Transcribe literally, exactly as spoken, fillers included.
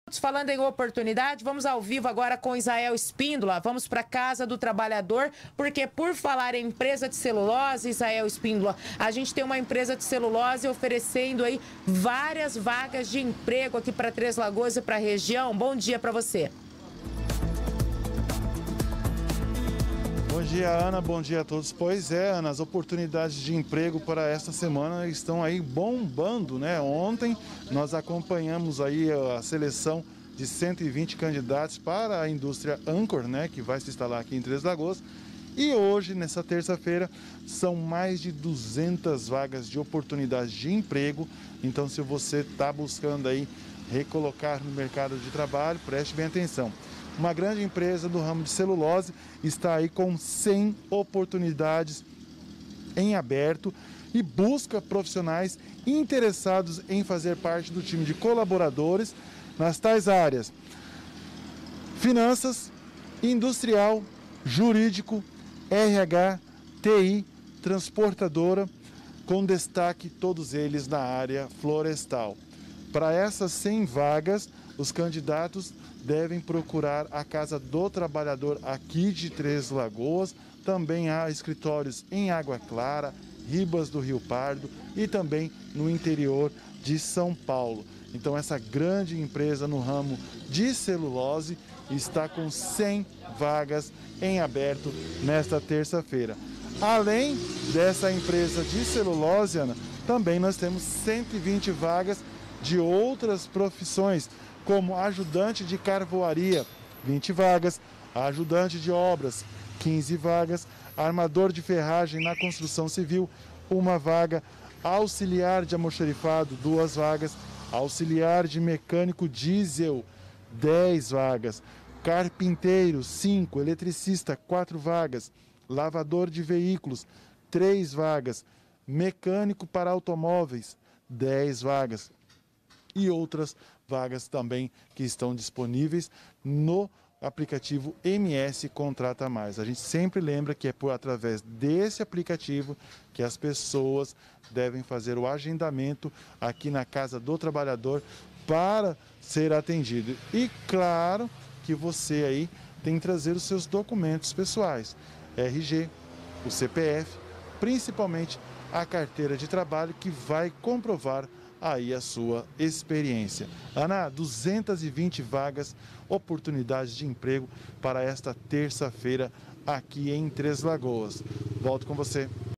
Falando em oportunidade, vamos ao vivo agora com Israel Espíndola. Vamos para a Casa do Trabalhador, porque por falar em empresa de celulose, Israel Espíndola, a gente tem uma empresa de celulose oferecendo aí várias vagas de emprego aqui para Três Lagoas e para a região. Bom dia para você. Bom dia, Ana. Bom dia a todos. Pois é, Ana, as oportunidades de emprego para esta semana estão aí bombando, né? Ontem nós acompanhamos aí a seleção de cento e vinte candidatos para a indústria Ancor, né? Que vai se instalar aqui em Três Lagoas. E hoje, nessa terça-feira, são mais de duzentas vagas de oportunidades de emprego. Então, se você está buscando aí recolocar no mercado de trabalho, preste bem atenção. Uma grande empresa do ramo de celulose está aí com cem oportunidades em aberto e busca profissionais interessados em fazer parte do time de colaboradores nas tais áreas: finanças, industrial, jurídico, R H, T I, transportadora, com destaque todos eles na área florestal. Para essas cem vagas, os candidatos devem procurar a Casa do Trabalhador aqui de Três Lagoas. Também há escritórios em Água Clara, Ribas do Rio Pardo e também no interior de São Paulo. Então essa grande empresa no ramo de celulose está com cem vagas em aberto nesta terça-feira. Além dessa empresa de celulose, Ana, também nós temos cento e vinte vagas de outras profissões, como ajudante de carvoaria, vinte vagas, ajudante de obras, quinze vagas, armador de ferragem na construção civil, uma vaga, auxiliar de almoxarifado, duas vagas, auxiliar de mecânico diesel, dez vagas, carpinteiro, cinco, eletricista, quatro vagas, lavador de veículos, três vagas, mecânico para automóveis, dez vagas. E outras vagas também que estão disponíveis no aplicativo M S Contrata Mais. A gente sempre lembra que é por através desse aplicativo que as pessoas devem fazer o agendamento aqui na Casa do Trabalhador para ser atendido. E claro que você aí tem que trazer os seus documentos pessoais, R G, o C P F, principalmente a carteira de trabalho, que vai comprovar aí a sua experiência. Ana, duzentas e vinte vagas, oportunidades de emprego para esta terça-feira aqui em Três Lagoas. Volto com você.